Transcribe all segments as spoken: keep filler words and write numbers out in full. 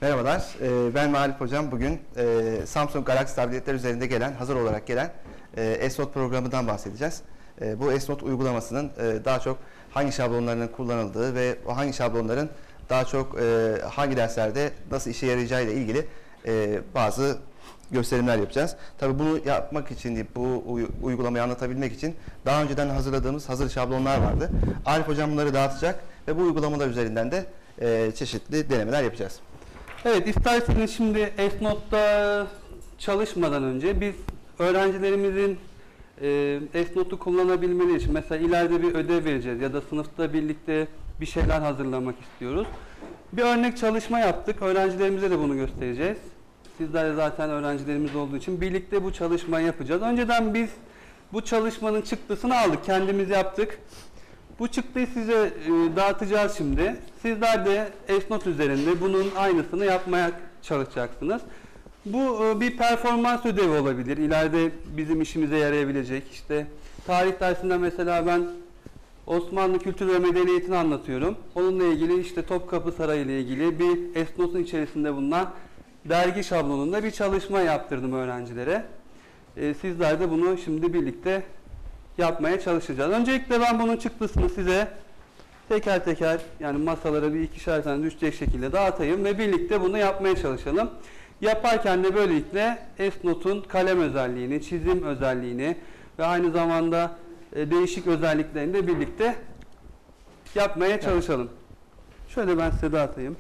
Merhabalar, ben Malif Hocam. Bugün Samsung Galaxy tabletler üzerinde gelen, hazır olarak gelen S Note programından bahsedeceğiz. Bu S Note uygulamasının daha çok hangi şablonlarının kullanıldığı ve o hangi şablonların daha çok hangi derslerde nasıl işe yarayacağı ile ilgili bazı gösterimler yapacağız. Tabii bunu yapmak için, bu uygulamayı anlatabilmek için daha önceden hazırladığımız hazır şablonlar vardı. Arif Hocam bunları dağıtacak ve bu uygulamalar üzerinden de çeşitli denemeler yapacağız. Evet, isterseniz şimdi S Note'da çalışmadan önce biz öğrencilerimizin e, S Note'u kullanabilmeleri için mesela ileride bir ödev vereceğiz ya da sınıfta birlikte bir şeyler hazırlamak istiyoruz. Bir örnek çalışma yaptık. Öğrencilerimize de bunu göstereceğiz. Sizler de zaten öğrencilerimiz olduğu için birlikte bu çalışmayı yapacağız. Önceden biz bu çalışmanın çıktısını aldık, kendimiz yaptık. Bu çıktıyı size e, dağıtacağız şimdi. Sizler de S Note üzerinde bunun aynısını yapmaya çalışacaksınız. Bu e, bir performans ödevi olabilir. İleride bizim işimize yarayabilecek. İşte tarih dersinde mesela ben Osmanlı kültür ve medeniyetini anlatıyorum. Onunla ilgili işte Topkapı Sarayı ile ilgili bir S Note'un içerisinde bulunan dergi şablonunda bir çalışma yaptırdım öğrencilere. E, sizler de bunu şimdi birlikte yapmaya çalışacağız. Öncelikle ben bunun çıktısını size teker teker, yani masalara bir ikişer tane düşecek şekilde dağıtayım ve birlikte bunu yapmaya çalışalım. Yaparken de böylelikle S Note'un kalem özelliğini, çizim özelliğini ve aynı zamanda e, değişik özelliklerini de birlikte yapmaya çalışalım. Şöyle ben size dağıtayım.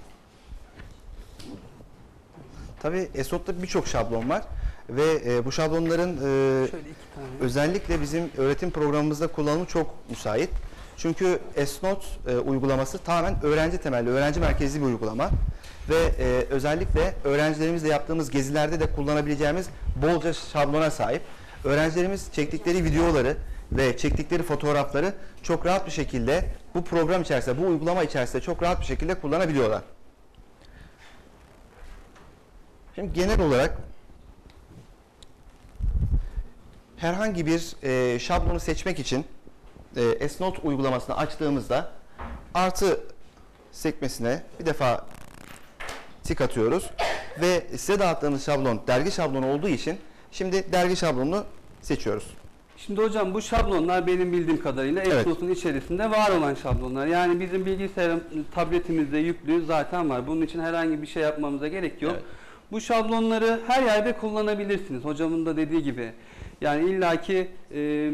Tabii S Note'da birçok şablon var ve e, bu şablonların e, özellikle bizim öğretim programımızda kullanımı çok müsait. Çünkü S Note e, uygulaması tamamen öğrenci temelli, öğrenci merkezli bir uygulama ve e, özellikle öğrencilerimizle yaptığımız gezilerde de kullanabileceğimiz bolca şablona sahip. Öğrencilerimiz çektikleri videoları ve çektikleri fotoğrafları çok rahat bir şekilde bu program içerisinde, bu uygulama içerisinde çok rahat bir şekilde kullanabiliyorlar. Şimdi genel olarak herhangi bir e, şablonu seçmek için e, S Note uygulamasını açtığımızda artı sekmesine bir defa tik atıyoruz ve size dağıttığımız şablon dergi şablonu olduğu için şimdi dergi şablonunu seçiyoruz. Şimdi hocam bu şablonlar benim bildiğim kadarıyla Evet. S Note'un içerisinde var olan şablonlar. Yani bizim bilgisayarın tabletimizde yüklü zaten var. Bunun için herhangi bir şey yapmamıza gerek yok. Evet. Bu şablonları her yerde kullanabilirsiniz. Hocamın da dediği gibi. Yani illaki e,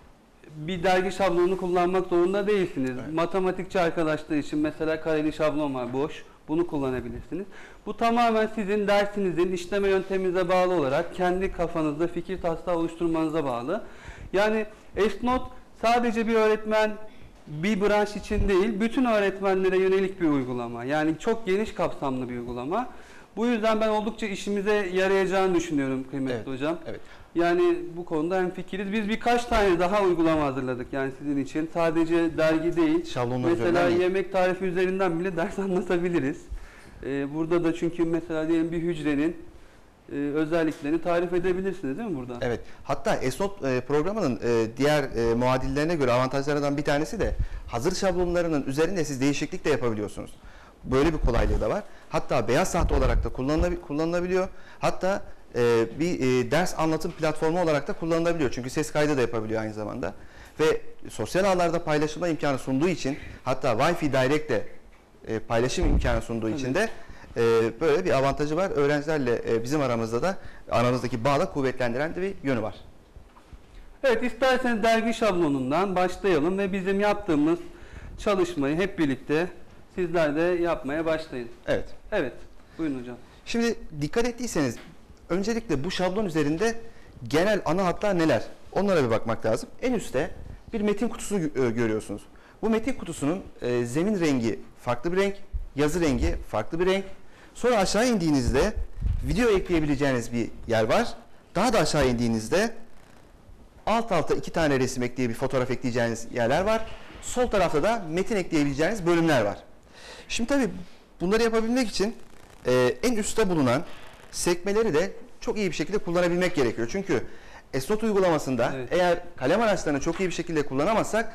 bir dergi şablonunu kullanmak zorunda değilsiniz. Evet. Matematikçi arkadaşlar için mesela kareli şablon var, boş. Bunu kullanabilirsiniz. Bu tamamen sizin dersinizin işleme yönteminize bağlı olarak kendi kafanızda fikir taslağı oluşturmanıza bağlı. Yani S Note sadece bir öğretmen, bir branş için değil, bütün öğretmenlere yönelik bir uygulama. Yani çok geniş kapsamlı bir uygulama. Bu yüzden ben oldukça işimize yarayacağını düşünüyorum kıymetli evet, hocam. Evet. Yani bu konuda hemfikiriz. Biz birkaç tane daha uygulama hazırladık yani sizin için. Sadece dergi değil. Şablonlar mesela yemek tarifi üzerinden bile ders anlatabiliriz. Ee, burada da çünkü mesela diyelim bir hücrenin e, özelliklerini tarif edebilirsiniz değil mi burada? Evet. Hatta S Note e, programının e, diğer e, muadillerine göre avantajlarından bir tanesi de hazır şablonlarının üzerinde siz değişiklik de yapabiliyorsunuz. Böyle bir kolaylığı da var. Hatta beyaz tahta olarak da kullanılabiliyor. Hatta e, bir e, ders anlatım platformu olarak da kullanılabiliyor. Çünkü ses kaydı da yapabiliyor aynı zamanda. Ve sosyal ağlarda paylaşılma imkanı sunduğu için, hatta Wi-Fi Direct de e, paylaşım imkanı sunduğu evet. için de e, böyle bir avantajı var. Öğrencilerle e, bizim aramızda da aramızdaki bağı da kuvvetlendiren de bir yönü var. Evet, isterseniz dergi şablonundan başlayalım ve bizim yaptığımız çalışmayı hep birlikte sizler de yapmaya başlayın. Evet. Evet. Buyurun hocam. Şimdi dikkat ettiyseniz öncelikle bu şablon üzerinde genel ana hatlar neler? Onlara bir bakmak lazım. En üstte bir metin kutusu görüyorsunuz. Bu metin kutusunun e, zemin rengi farklı bir renk, yazı rengi farklı bir renk. Sonra aşağı indiğinizde video ekleyebileceğiniz bir yer var. Daha da aşağı indiğinizde alt alta iki tane resim ekleyip bir fotoğraf ekleyeceğiniz yerler var. Sol tarafta da metin ekleyebileceğiniz bölümler var. Şimdi tabii bunları yapabilmek için e, en üstte bulunan sekmeleri de çok iyi bir şekilde kullanabilmek gerekiyor. Çünkü S Note uygulamasında evet. eğer kalem araçlarını çok iyi bir şekilde kullanamazsak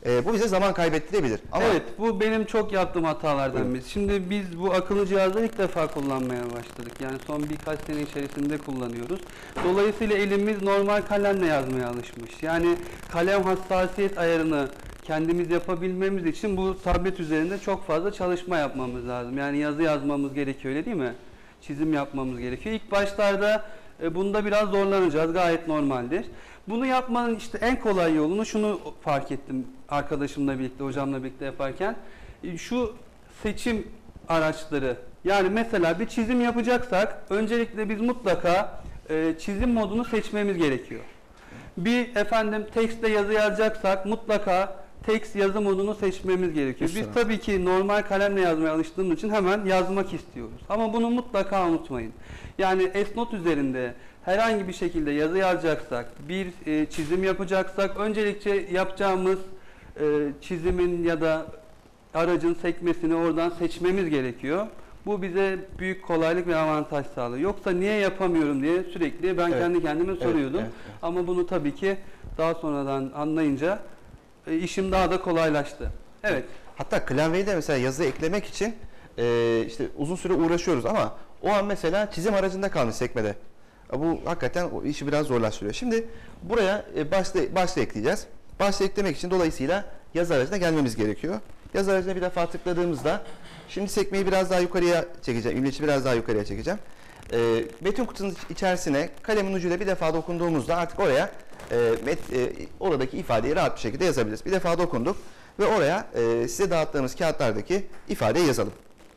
E, bu bize zaman kaybettirebilir. Ama Evet, bu benim çok yaptığım hatalardan Buyurun. birisi. Şimdi biz bu akıllı cihazları ilk defa kullanmaya başladık. Yani son birkaç sene içerisinde kullanıyoruz. Dolayısıyla elimiz normal kalemle yazmaya alışmış. Yani kalem hassasiyet ayarını kendimiz yapabilmemiz için bu tablet üzerinde çok fazla çalışma yapmamız lazım. Yani yazı yazmamız gerekiyor, öyle değil mi? Çizim yapmamız gerekiyor. İlk başlarda e, bunda biraz zorlanacağız, gayet normaldir. Bunu yapmanın işte en kolay yolunu şunu fark ettim arkadaşımla birlikte, hocamla birlikte yaparken. E, Şu seçim araçları, yani mesela bir çizim yapacaksak öncelikle biz mutlaka e, çizim modunu seçmemiz gerekiyor. Bir efendim tekstle yazı yazacaksak mutlaka text yazı modunu seçmemiz gerekiyor. Biz Mesela. tabii ki normal kalemle yazmaya alıştığımız için hemen yazmak istiyoruz. Ama bunu mutlaka unutmayın. Yani S-Note üzerinde herhangi bir şekilde yazı yazacaksak, bir e, çizim yapacaksak öncelikle yapacağımız e, çizimin ya da aracın sekmesini oradan seçmemiz gerekiyor. Bu bize büyük kolaylık ve avantaj sağlıyor. Yoksa niye yapamıyorum diye sürekli ben Evet. kendi kendime soruyordum. Evet, evet, evet. Ama bunu tabii ki daha sonradan anlayınca e, işim daha da kolaylaştı. Evet. hatta klavyeyi de mesela yazı eklemek için e, işte uzun süre uğraşıyoruz ama o an mesela çizim aracında kalmış sekmede. Bu hakikaten o işi biraz zorlaştırıyor. Şimdi buraya e, başta, başta ekleyeceğiz. Başta eklemek için dolayısıyla yazı aracına gelmemiz gerekiyor. Yazı aracına bir defa tıkladığımızda şimdi sekmeyi biraz daha yukarıya çekeceğim. İmleci biraz daha yukarıya çekeceğim. E, metin kutunun içerisine kalemin ucuyla bir defa dokunduğumuzda artık oraya e, met, e, oradaki ifadeyi rahat bir şekilde yazabiliriz. Bir defa dokunduk ve oraya e, size dağıttığımız kağıtlardaki ifadeyi yazalım.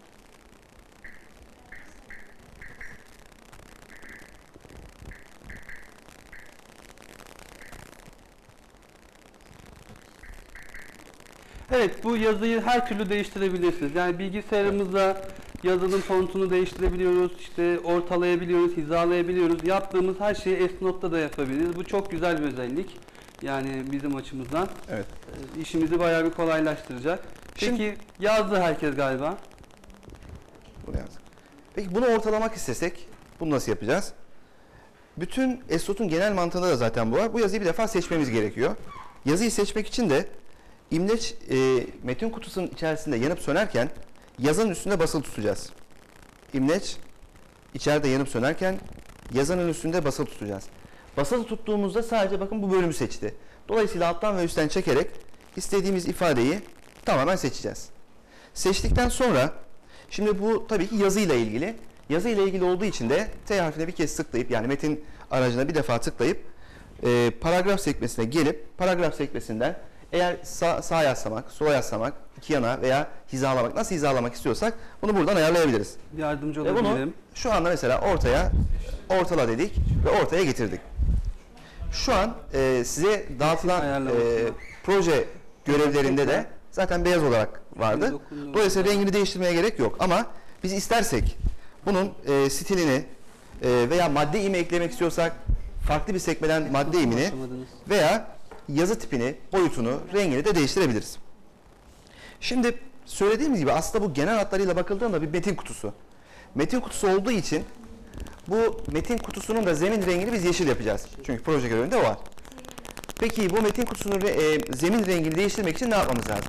Evet, bu yazıyı her türlü değiştirebilirsiniz. Yani bilgisayarımızda yazının fontunu değiştirebiliyoruz, işte ortalayabiliyoruz, hizalayabiliyoruz. Yaptığımız her şeyi S-Note'da da yapabiliriz. Bu çok güzel bir özellik. Yani bizim açımızdan Evet. e, işimizi bayağı bir kolaylaştıracak. Peki Şimdi- yazdı herkes galiba. Bunu yazdık. Peki bunu ortalamak istesek bunu nasıl yapacağız? Bütün S-Note'un genel mantığında da zaten bu var. Bu yazıyı bir defa seçmemiz gerekiyor. Yazıyı seçmek için de imleç e, metin kutusunun içerisinde yanıp sönerken yazının üstünde basılı tutacağız. İmleç içeride yanıp sönerken yazının üstünde basılı tutacağız. Basılı tuttuğumuzda sadece bakın bu bölümü seçti. Dolayısıyla alttan ve üstten çekerek istediğimiz ifadeyi tamamen seçeceğiz. Seçtikten sonra şimdi bu tabii ki yazıyla ilgili. Yazıyla ilgili olduğu için de T harfine bir kez tıklayıp yani metin aracına bir defa tıklayıp e, paragraf sekmesine gelip paragraf sekmesinden eğer sağ, sağ yazlamak, sola yazlamak, iki yana veya hizalamak nasıl hizalamak istiyorsak bunu buradan ayarlayabiliriz. Yardımcı Ve bunu olabilirim. şu anda mesela ortaya ortala dedik ve ortaya getirdik. Şu an e, size dağıtılan Ayarlaması. e, proje görevlerinde de zaten beyaz olarak vardı. Dokunduğum Dolayısıyla rengini değiştirmeye gerek yok ama biz istersek bunun e, stilini e, veya madde imi eklemek istiyorsak farklı bir sekmeden madde imini Başlamadınız. veya yazı tipini, boyutunu, rengini de değiştirebiliriz. Şimdi söylediğimiz gibi aslında bu genel hatlarıyla bakıldığında bir metin kutusu. Metin kutusu olduğu için bu metin kutusunun da zemin rengini biz yeşil yapacağız. Çünkü proje görevinde o var. Peki bu metin kutusunun e, zemin rengini değiştirmek için ne yapmamız lazım?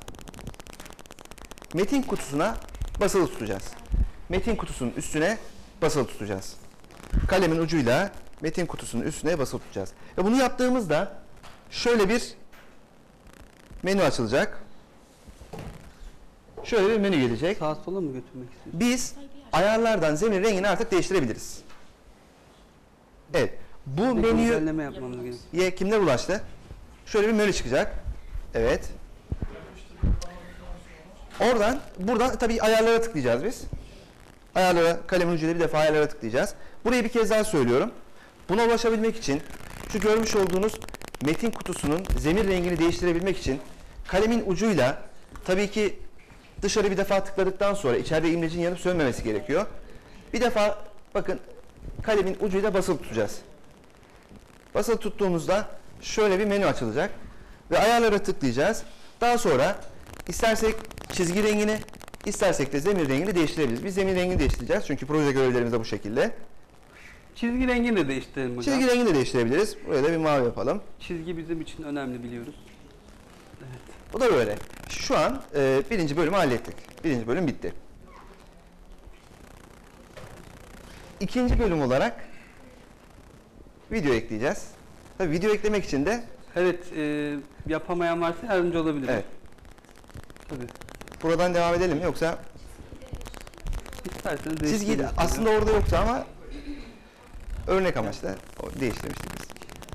Metin kutusuna basılı tutacağız. Metin kutusunun üstüne basılı tutacağız. Kalemin ucuyla metin kutusunun üstüne basılı tutacağız. Ve bunu yaptığımızda şöyle bir menü açılacak. Şöyle bir menü gelecek. Sağa sola mı götürmek istiyorsun? Biz ayarlardan zemin rengini artık değiştirebiliriz. Evet. Bu Bir menüye güncelleme yapmamız gerekiyor. kimler ulaştı? Şöyle bir menü çıkacak. Evet. Oradan, buradan tabii ayarlara tıklayacağız biz. Ayarlara, kalemin ucuyla bir defa ayarlara tıklayacağız. Burayı bir kez daha söylüyorum. Buna ulaşabilmek için şu görmüş olduğunuz metin kutusunun zemin rengini değiştirebilmek için kalemin ucuyla tabii ki dışarı bir defa tıkladıktan sonra içeride imlecin yanıp sönmemesi gerekiyor. Bir defa bakın kalemin ucuyla basılı tutacağız. Basılı tuttuğumuzda şöyle bir menü açılacak ve ayarlara tıklayacağız. Daha sonra istersek çizgi rengini, istersek de zemin rengini değiştirebiliriz. Biz zemin rengini değiştireceğiz çünkü proje görevlerimiz de bu şekilde. Çizgi rengini de değiştirelim hocam. Çizgi rengini de değiştirebiliriz. Buraya da bir mavi yapalım. Çizgi bizim için önemli biliyoruz. Evet. Bu da böyle. Şu an e, birinci bölümü hallettik. Birinci bölüm bitti. İkinci bölüm olarak video ekleyeceğiz. Tabii video eklemek için de Evet, e, yapamayan varsa yardımcı olabilirim. evet. Tabii. Buradan devam edelim mi yoksa İsterseniz siz değiştirelim. gidin. Aslında orada yoktu ama örnek amaçlı o değiştirmiştik biz.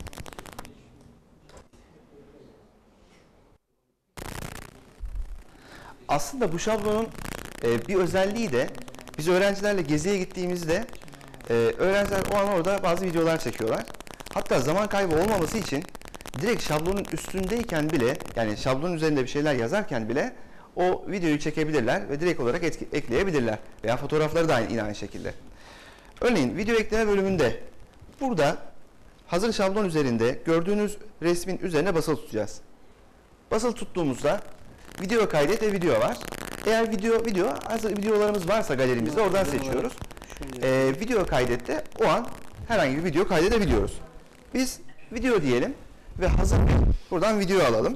Aslında bu şablonun e, bir özelliği de biz öğrencilerle geziye gittiğimizde e, öğrenciler o an orada bazı videolar çekiyorlar. Hatta zaman kaybı olmaması için direkt şablonun üstündeyken bile, yani şablonun üzerinde bir şeyler yazarken bile o videoyu çekebilirler ve direkt olarak etki, ekleyebilirler. Veya fotoğrafları da aynı, yine aynı şekilde. Örneğin video ekleme bölümünde burada hazır şablon üzerinde gördüğünüz resmin üzerine basılı tutacağız. Basılı tuttuğumuzda video kaydet ve video var. Eğer video video hazır videolarımız varsa galerimizde oradan seçiyoruz. Ee, video kaydette o an herhangi bir video kaydedebiliyoruz. Biz video diyelim ve hazır bir buradan video alalım.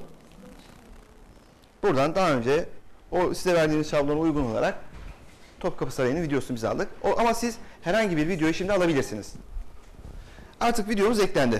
Buradan daha önce o size verdiğiniz şablona uygun olarak Topkapı Sarayı'nın videosunu biz aldık. O, ama siz herhangi bir videoyu şimdi alabilirsiniz. Artık videomuz eklendi.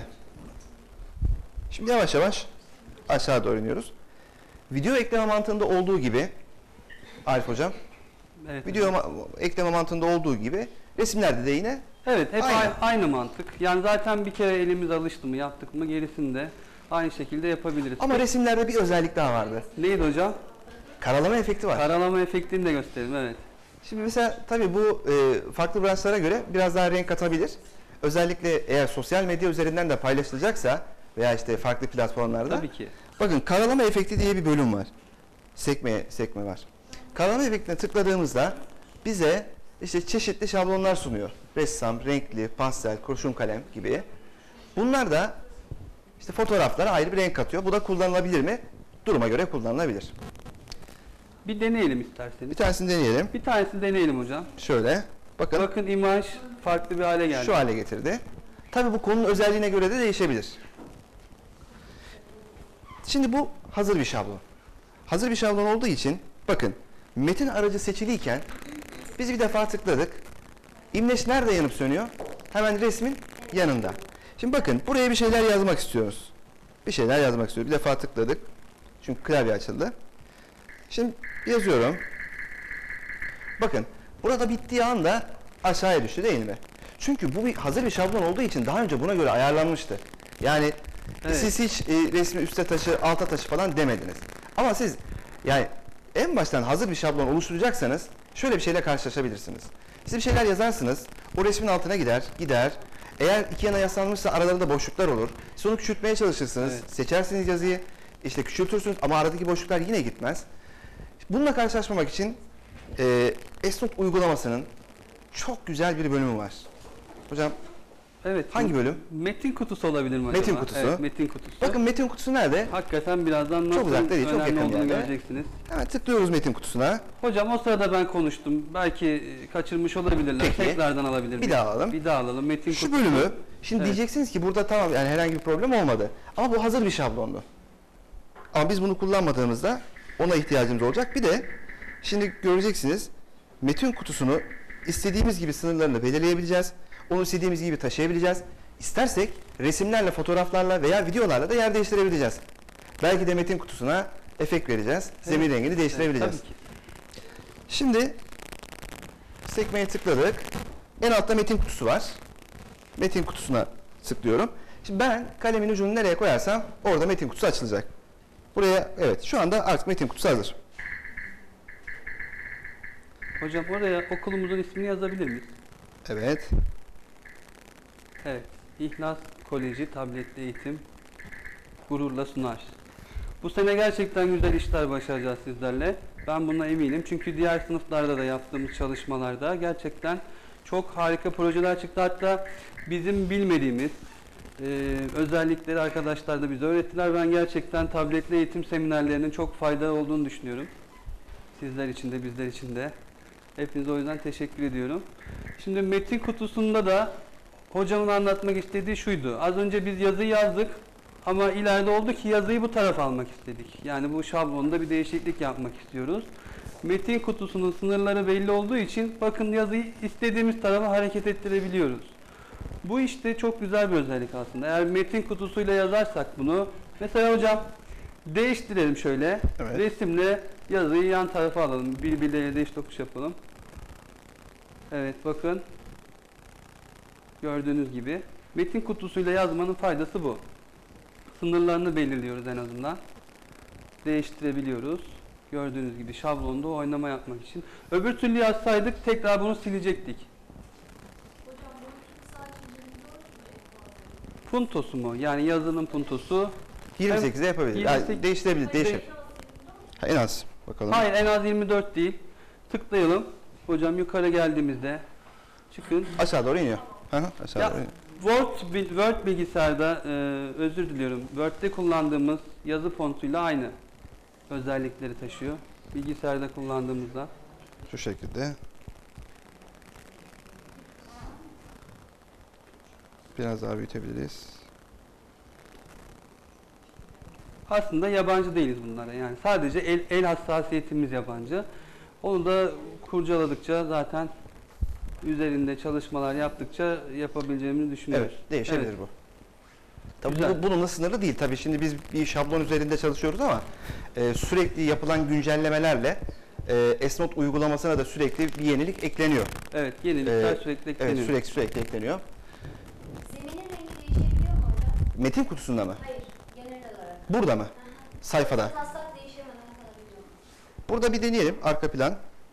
Şimdi yavaş yavaş aşağı doğru iniyoruz. Video ekleme mantığında olduğu gibi Arif Hocam, Evet, video ma ekleme mantığında olduğu gibi resimlerde de yine evet, hep aynı. aynı. aynı mantık. Yani zaten bir kere elimiz alıştı mı, yaptık mı gerisinde aynı şekilde yapabiliriz. Ama resimlerde bir özellik daha vardı. Neydi hocam? Karalama efekti var. Karalama efektini de gösterelim, evet. Şimdi mesela tabii bu e, farklı branşlara göre biraz daha renk katabilir. Özellikle eğer sosyal medya üzerinden de paylaşılacaksa veya işte farklı platformlarda. Tabii ki. Bakın karalama efekti diye bir bölüm var. Sekme sekme var. Karalama efektine tıkladığımızda bize işte çeşitli şablonlar sunuyor. Ressam, renkli, pastel, kurşun kalem gibi. Bunlar da işte fotoğraflara ayrı bir renk katıyor. Bu da kullanılabilir mi? Duruma göre kullanılabilir. Bir deneyelim isterseniz. Bir tanesini deneyelim. Bir tanesini deneyelim hocam. Şöyle. Bakın. Bakın imaj farklı bir hale geldi. Şu hale getirdi. Tabii bu konunun özelliğine göre de değişebilir. Şimdi bu hazır bir şablon. Hazır bir şablon olduğu için bakın metin aracı seçiliyken biz bir defa tıkladık. İmleç nerede yanıp sönüyor? Hemen resmin yanında. Şimdi bakın buraya bir şeyler yazmak istiyoruz. Bir şeyler yazmak istiyoruz. Bir defa tıkladık. Çünkü klavye açıldı. Şimdi yazıyorum. Bakın burada bittiği anda aşağıya düştü değil mi? Çünkü bu bir hazır bir şablon olduğu için daha önce buna göre ayarlanmıştı. Yani Evet. siz hiç e, resmi üste taşı, alta taşı falan demediniz. Ama siz yani en baştan hazır bir şablon oluşturacaksanız şöyle bir şeyle karşılaşabilirsiniz. Siz bir şeyler yazarsınız, o resmin altına gider, gider. Eğer iki yana yaslanmışsa aralarında boşluklar olur. Siz onu küçültmeye çalışırsınız, Evet. seçersiniz yazıyı, işte küçültürsünüz ama aradaki boşluklar yine gitmez. Bununla karşılaşmamak için e, Esnot uygulamasının çok güzel bir bölümü var. Hocam Evet. hangi bölüm? Metin kutusu olabilir mi acaba? Metin kutusu. Evet, metin kutusu. Bakın metin kutusu nerede? Hakikaten birazdan nasıl uzakta değil, çok önemli yakın olduğunu yerde. göreceksiniz. Hemen tıklıyoruz metin kutusuna. Hocam o sırada ben konuştum. Belki e, kaçırmış olabilirler. Peki. Tekrardan alabilir Bir miyim? daha alalım. Bir daha alalım. Metin Şu kutusu. bölümü, şimdi Evet. diyeceksiniz ki burada tamam yani herhangi bir problem olmadı. Ama bu hazır bir şablondu. Ama biz bunu kullanmadığımızda ona ihtiyacımız olacak. Bir de şimdi göreceksiniz metin kutusunu istediğimiz gibi sınırlarını belirleyebileceğiz. Onu istediğimiz gibi taşıyabileceğiz. İstersek resimlerle, fotoğraflarla veya videolarla da yer değiştirebileceğiz. Belki de metin kutusuna efekt vereceğiz. Zemin Evet. rengini değiştirebileceğiz. Evet, tabii ki. Şimdi sekmeye tıkladık. En altta metin kutusu var. Metin kutusuna tıklıyorum. Şimdi ben kalemin ucunu nereye koyarsam orada metin kutusu açılacak. Buraya evet şu anda artık metin kutusu hazır. Hocam oraya okulumuzun ismini yazabilir miyiz? Evet. Evet. İhlas Koleji Tabletli Eğitim gururla sunar. Bu sene gerçekten güzel işler başaracağız sizlerle. Ben buna eminim. Çünkü diğer sınıflarda da yaptığımız çalışmalarda gerçekten çok harika projeler çıktı. Hatta bizim bilmediğimiz e, özellikleri arkadaşlar da bize öğrettiler. Ben gerçekten tabletli eğitim seminerlerinin çok faydalı olduğunu düşünüyorum. Sizler için de bizler için de. Hepinize o yüzden teşekkür ediyorum. Şimdi metin kutusunda da hocamın anlatmak istediği şuydu. Az önce biz yazı yazdık Ama ileride oldu ki yazıyı bu tarafa almak istedik. Yani bu şablonda bir değişiklik yapmak istiyoruz. Metin kutusunun sınırları belli olduğu için bakın yazıyı istediğimiz tarafa hareket ettirebiliyoruz. Bu işte çok güzel bir özellik aslında. Eğer metin kutusuyla yazarsak bunu, mesela hocam değiştirelim şöyle. Evet. Resimle yazıyı yan tarafa alalım. Birbirleriyle değiş tokuş yapalım. Evet bakın. Gördüğünüz gibi. Metin kutusuyla yazmanın faydası bu. Sınırlarını belirliyoruz en azından. Değiştirebiliyoruz. Gördüğünüz gibi şablonda oynama yapmak için. Öbür türlü yazsaydık tekrar bunu silecektik. Hocam bunun sadece yirmi dört mü? Puntosu mu? Yani yazının puntosu. yirmi sekize yapabilir. Yani yirmi sekiz değiştirebilir. Değişir. Ha, en az. Bakalım. Hayır, en az yirmi dört değil. Tıklayalım. Hocam yukarı geldiğimizde çıkın. Aşağı doğru iniyor. Hı hı, aşağı Ya, doğru iniyor. Word, bil- Word bilgisayarda e, özür diliyorum. Word'de kullandığımız yazı fontuyla aynı özellikleri taşıyor. Bilgisayarda kullandığımızda. Şu şekilde. Biraz daha büyütebiliriz. Aslında yabancı değiliz bunlara. Yani sadece el, el hassasiyetimiz yabancı. Onu da kurcaladıkça zaten üzerinde çalışmalar yaptıkça yapabileceğimizi düşünüyoruz. Evet, değişebilir Evet. bu. Tabii Güzel. bu bununla sınırlı değil. Tabii şimdi biz bir şablon üzerinde çalışıyoruz ama e, sürekli yapılan güncellemelerle e, Esnot uygulamasına da sürekli bir yenilik ekleniyor. Evet, yenilikler Ee, sürekli ekleniyor. Evet, sürekli sürekli ekleniyor. Zeminin rengi değişebiliyor mu hocam? Metin kutusunda mı? Hayır, genel olarak. Burada mı? Hı hı. Sayfada. Taslak değişemeden kalabiliyor mu? Burada bir deneyelim arka plan.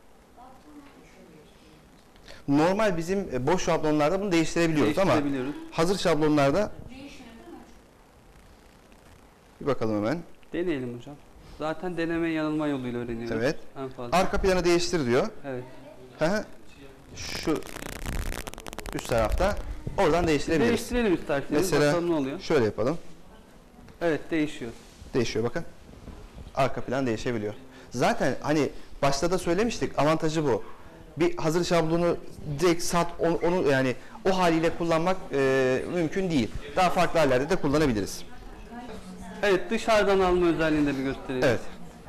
Normal bizim e, boş şablonlarda bunu değiştirebiliyoruz ama Değiştirebiliyoruz. hazır şablonlarda Değişmiyor değil mi? bir bakalım hemen. Deneyelim hocam. Zaten deneme yanılma yoluyla öğreniyoruz. Evet. En fazla. Arka planı değiştir diyor. Evet. Hı hı. Şu üst tarafta oradan değiştirebiliriz. Değiştirelim isterseniz. Mesela Bakalım ne oluyor. şöyle yapalım. Evet, değişiyor. Değişiyor bakın. Arka plan değişebiliyor. Zaten hani başta da söylemiştik, avantajı bu. Bir hazır şablonu direkt sat onu, onu yani o haliyle kullanmak e, mümkün değil. Daha farklı hallerde de kullanabiliriz. Evet, dışarıdan alma özelliğini de bir gösterelim. Evet.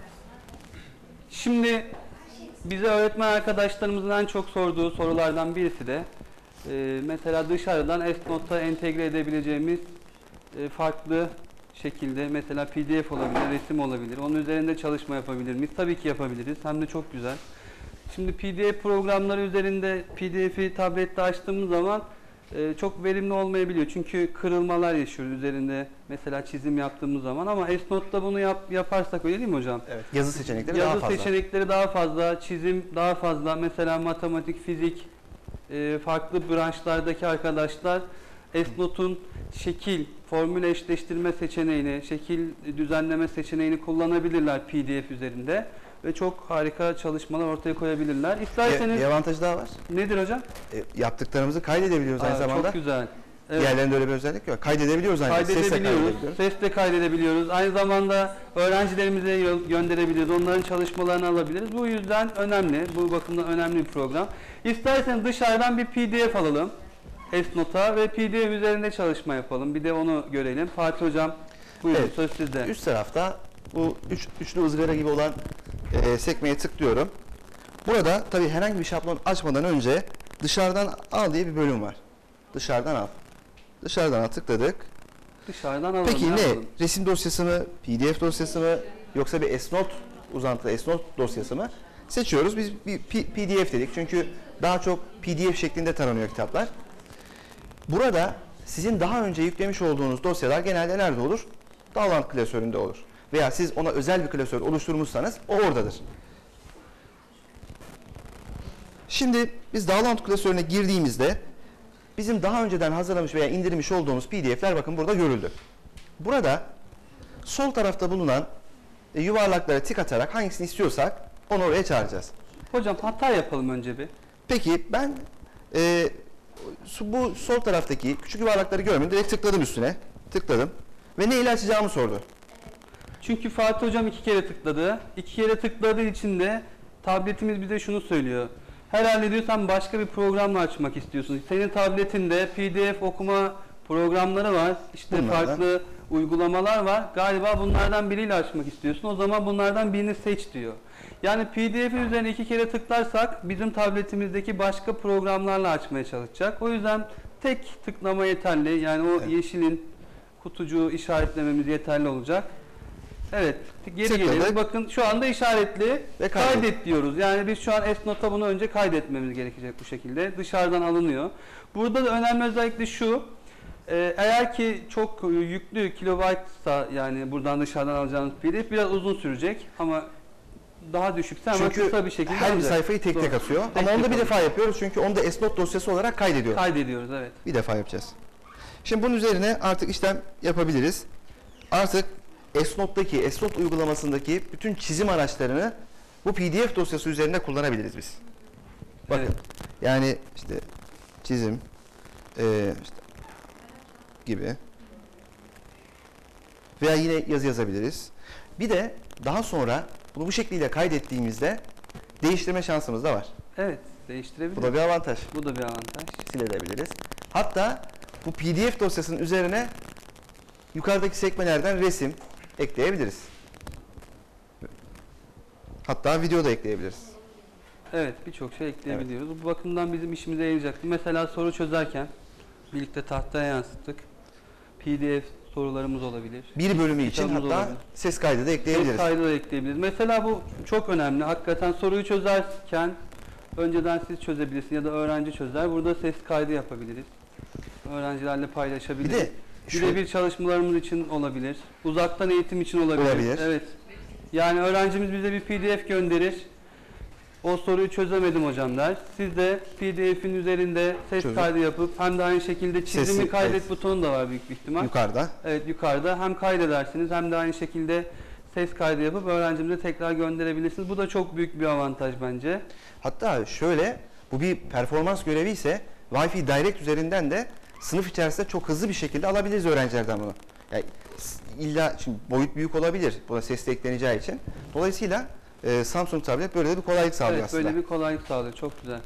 Şimdi bize öğretmen arkadaşlarımızın en çok sorduğu sorulardan birisi de e, mesela dışarıdan Esnot'a entegre edebileceğimiz e, farklı şekilde mesela P D F olabilir, resim olabilir. Onun üzerinde çalışma yapabilir miyiz? Tabii ki yapabiliriz. Hem de çok güzel. Şimdi P D F programları üzerinde P D F'i tablette açtığımız zaman e, çok verimli olmayabiliyor. Çünkü kırılmalar yaşıyoruz üzerinde mesela çizim yaptığımız zaman ama Esnot'ta bunu yap, yaparsak öyle değil mi hocam? Evet. Yazı seçenekleri Yazı daha fazla. seçenekleri daha fazla, çizim daha fazla. Mesela matematik, fizik, e, farklı branşlardaki arkadaşlar Esnot'un şekil, formül eşleştirme seçeneğini, şekil düzenleme seçeneğini kullanabilirler P D F üzerinde ve çok harika çalışmalar ortaya koyabilirler. Bir, İsterseniz bir avantajı daha var. nedir hocam? E, yaptıklarımızı kaydedebiliyoruz aynı Aa, zamanda. Çok güzel. Evet. Diğerlerinde öyle bir özellik yok. Kaydedebiliyoruz aynı zamanda. Sesle Kaydedebiliyoruz, kaydedebiliyoruz. sesle kaydedebiliyoruz. Aynı zamanda öğrencilerimize yö- gönderebiliriz, onların çalışmalarını alabiliriz. Bu yüzden önemli, bu bakımdan önemli bir program. İsterseniz dışarıdan bir P D F alalım Esnot'a ve P D F üzerinde çalışma yapalım. Bir de onu görelim. Fatih Hocam, buyurun Evet. söz sizde. Üst tarafta bu üç, üçlü ızgara gibi olan e, sekmeye tıklıyorum. Burada tabii herhangi bir şablon açmadan önce dışarıdan al diye bir bölüm var. Dışarıdan al. Dışarıdan al tıkladık. Dışarıdan alalım. Peki ne? yapalım? Resim dosyası mı? P D F dosyası mı? Yoksa bir Esnot uzantılı Esnot dosyası mı? Seçiyoruz. Biz bir P- PDF dedik. Çünkü daha çok P D F şeklinde taranıyor kitaplar. Burada sizin daha önce yüklemiş olduğunuz dosyalar genelde nerede olur? Download klasöründe olur. Veya siz ona özel bir klasör oluşturmuşsanız o oradadır. Şimdi biz Download klasörüne girdiğimizde bizim daha önceden hazırlamış veya indirmiş olduğumuz P D F'ler bakın burada görüldü. Burada sol tarafta bulunan e, yuvarlaklara tik atarak hangisini istiyorsak onu oraya çağıracağız. Hocam hata yapalım önce bir. Peki ben e, su- bu sol taraftaki küçük yuvarlakları görmedim. Direkt tıkladım üstüne. Tıkladım. Ve ne ile açacağımı sordu. Çünkü Fatih Hocam iki kere tıkladı. İki kere tıkladığı için de tabletimiz bize şunu söylüyor. Herhalde diyor sen başka bir programla açmak istiyorsun. Senin tabletinde P D F okuma programları var. İşte Bunlardan. farklı uygulamalar var. Galiba bunlardan biriyle açmak istiyorsun. O zaman bunlardan birini seç diyor. Yani P D F'in üzerine iki kere tıklarsak bizim tabletimizdeki başka programlarla açmaya çalışacak. O yüzden tek tıklama yeterli. Yani o Evet. yeşilin kutucuğu işaretlememiz yeterli olacak. Evet, geri Tıkladık. gelelim. Bakın şu anda işaretli Ve kaydet. kaydet diyoruz. Yani biz şu an S-Note'a bunu önce kaydetmemiz gerekecek bu şekilde. Dışarıdan alınıyor. Burada da önemli özellikle şu. e, Eğer ki çok yüklü kilobaytsa, yani buradan dışarıdan alacağınız P D F biraz uzun sürecek ama daha düşükse ama Çünkü kısa bir şekilde her bir alacak. sayfayı tek tek Doğru. atıyor. Tek Ama tek onu da bir alıyor. defa yapıyoruz çünkü onu da S-Note dosyası olarak kaydediyor. Kaydediyoruz, evet. Bir defa yapacağız. Şimdi bunun üzerine artık işlem yapabiliriz. Artık S-Note'daki, S-Note uygulamasındaki bütün çizim araçlarını bu P D F dosyası üzerinde kullanabiliriz biz. Bakın. Evet. Yani işte çizim eee, işte gibi veya yine yazı yazabiliriz. Bir de daha sonra bunu bu şekliyle kaydettiğimizde değiştirme şansımız da var. Evet, Bu değiştirebiliriz. da bir avantaj. Bu da bir avantaj. Silebiliriz. Hatta bu P D F dosyasının üzerine yukarıdaki sekmelerden resim ekleyebiliriz. Hatta video da ekleyebiliriz. Evet, birçok şey ekleyebiliyoruz. Bu bakımdan bizim işimize yarayacaktı. Mesela soru çözerken birlikte tahtaya yansıttık. P D F sorularımız olabilir. Bir bölümü için Kitabımız hatta olabilir. ses kaydı da Ses ekleyebiliriz. kaydı da ekleyebiliriz. Mesela bu çok önemli. Hakikaten soruyu çözerken önceden siz çözebilirsiniz ya da öğrenci çözer. Burada ses kaydı yapabiliriz. Öğrencilerle paylaşabiliriz. Bir de şu- Birebir çalışmalarımız için olabilir. Uzaktan eğitim için olabilir. Olabilir. Evet. Yani öğrencimiz bize bir P D F gönderir. O soruyu çözemedim hocam der. Siz de P D F'in üzerinde ses Çözüm. kaydı yapıp hem de aynı şekilde çizimi Sesi, kaydet evet. butonu da var büyük bir ihtimal. Yukarıda. Evet, yukarıda hem kaydedersiniz hem de aynı şekilde ses kaydı yapıp öğrencimize tekrar gönderebilirsiniz. Bu da çok büyük bir avantaj bence. Hatta şöyle, bu bir performans görevi ise Wi-Fi Direct üzerinden de sınıf içerisinde çok hızlı bir şekilde alabiliriz öğrencilerden bunu. Yani s- illa şimdi boyut büyük olabilir buna ses de ekleneceği için. Dolayısıyla e, Samsung tablet böyle de bir kolaylık sağlıyor Evet, aslında. böyle bir kolaylık sağlıyor. Çok güzel.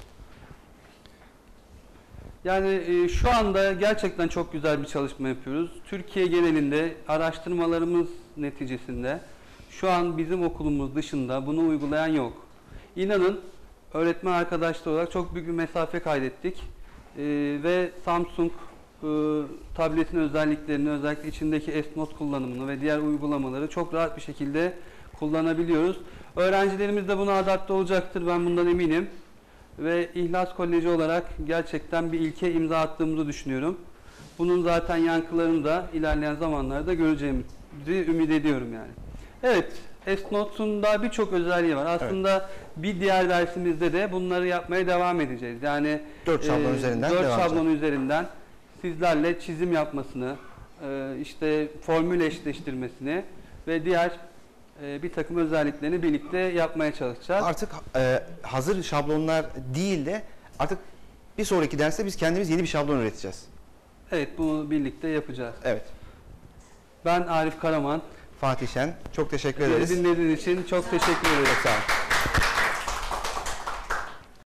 Yani e, şu anda gerçekten çok güzel bir çalışma yapıyoruz. Türkiye genelinde araştırmalarımız neticesinde şu an bizim okulumuz dışında bunu uygulayan yok. İnanın öğretmen arkadaşlar olarak çok büyük bir mesafe kaydettik. E, ve Samsung e, tabletin özelliklerini, özellikle içindeki S-Note kullanımını ve diğer uygulamaları çok rahat bir şekilde kullanabiliyoruz. Öğrencilerimiz de buna adapte olacaktır, ben bundan eminim. Ve İhlas Koleji olarak gerçekten bir ilke imza attığımızı düşünüyorum. Bunun zaten yankılarını da ilerleyen zamanlarda göreceğimizi ümit ediyorum yani. Evet, S-Note'un da birçok özelliği var. Aslında bir diğer dersimizde de bunları yapmaya devam edeceğiz. Yani Dört şablon üzerinden dört devam şablon üzerinden sizlerle çizim yapmasını, e, işte formül eşleştirmesini ve diğer e, bir takım özelliklerini birlikte yapmaya çalışacağız. Artık e, hazır şablonlar değil de artık bir sonraki derste biz kendimiz yeni bir şablon üreteceğiz. Evet, bunu birlikte yapacağız. Evet. Ben Arif Karaman. Fatih Şen, çok teşekkür Bizi ederiz. dinlediğiniz için çok teşekkür ederim. Çok sağ olun.